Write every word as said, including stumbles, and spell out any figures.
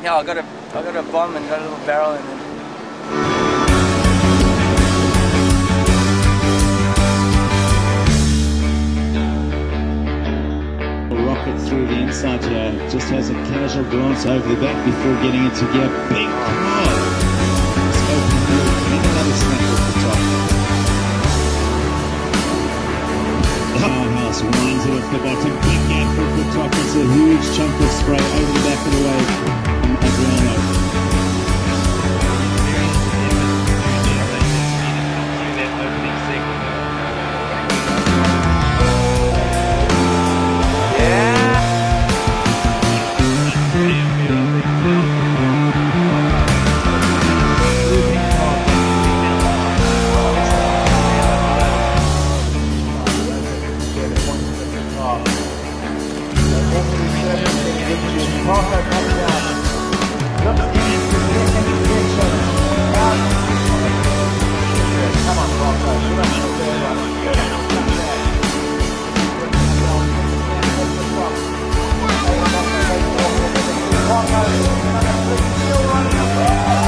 Yeah, I got a, I got a bomb and got a little barrel in it. Rocket through the inside here, just has a casual glance over the back before getting into gear. Big car! It's open through, and another snack off the top. Powerhouse winds it off the bottom. Big gap off the top. It's a huge chunk of spray over the back of the wave from Adriano. Come on,